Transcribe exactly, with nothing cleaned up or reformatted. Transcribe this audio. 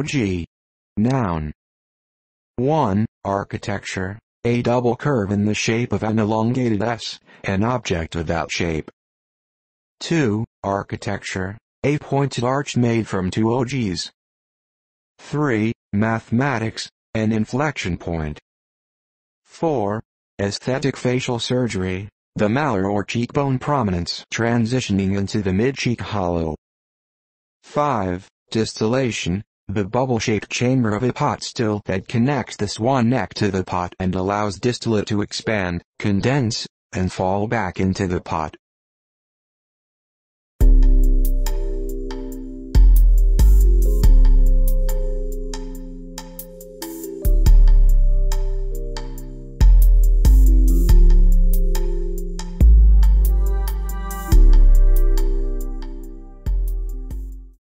Ogee. Noun. one. Architecture. A double curve in the shape of an elongated S, an object of that shape. two. Architecture. A pointed arch made from two ogees. three. Mathematics. An inflection point. four. Aesthetic facial surgery. The malar or cheekbone prominence transitioning into the mid-cheek hollow. five. Distillation. The bubble-shaped chamber of a pot still that connects the swan neck to the pot and allows distillate to expand, condense, and fall back into the pot.